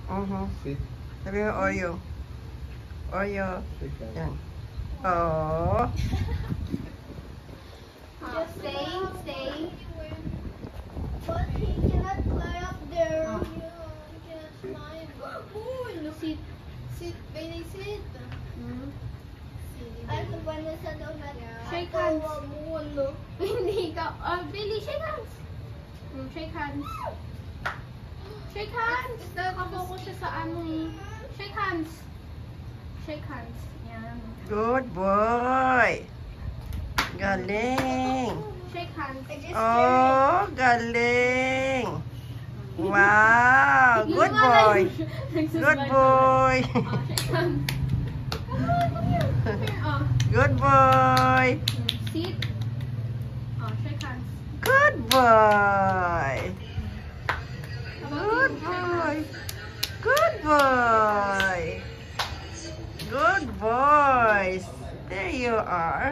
Sit. Sabi mo Oreo. Oreo. Shake hands. Yan. Oh. Just stay. But he cannot fly up there. Oh. He cannot fly. Oh, Sit. sit, Bailey, sit. Hmm. Ay, kapano sa daw na. Shake hands. Walo. Hindi ka. Bailey, shake hands. Shake hands. Shake hands. Nakafocus siya sa ano eh. Shake hands. Shake hands. Yan. Good boy. Galing. Shake hands. Oh, galing. Wow. Good boy. Good boy. Shake hands. Come here. Come here. Good boy. Sit. Shake hands. Good boy. Good Shake boy. hands. Good boy. Good boys. There you are.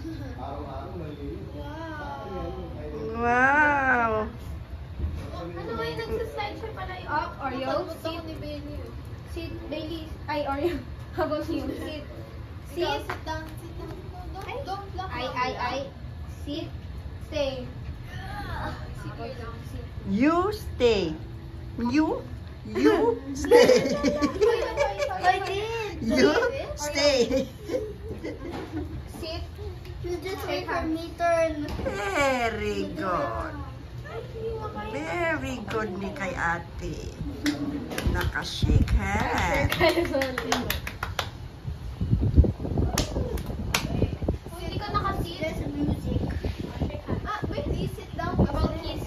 Wow. Ano ba yung nagsaslide siya pala yung up? Oreo? Sit. ni Bailey. Sit. Bailey. Ay, Oreo. How about you? Sit. Ikaw, Sit. sit down. Sit down. No, don't block. Ay. Sit. Stay. Sit. Wait lang. Sit. You stay. You stay. I did. You stay. Sit. You just wait for me turn. Very good. Very good ni kay ate. Nakashake hand. Hindi ka nakasit. There's music. Shake hands. Bailey, sit down. About kiss.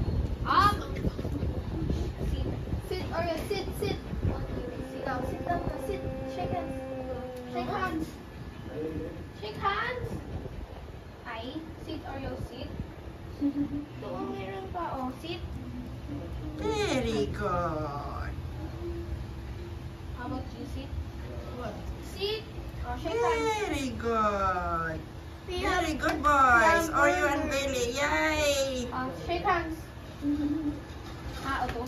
Sit. Sit, Oreo, sit. Sit down. Sit down. Sit. Shake hands. Shake hands. Shake hands. Ay. Sit or you sit. Doon meron pa. Oh, sit. Very good. How about you sit? What? Sit. Oh, shake hands. Very good. We have Very good boys. Oreo and Bailey. Yay! Shake hands. Ito.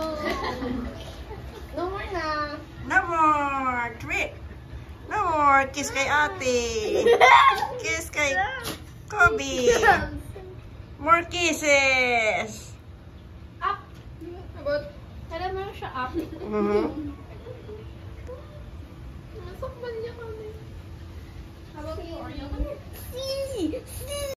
No more na. No more. Trick. No more. Kiss kay ate. Kiss kay Kobe. More kisses. Up. About, alam mo siya up. Nasakban niya kami. How about you, Oreo? See.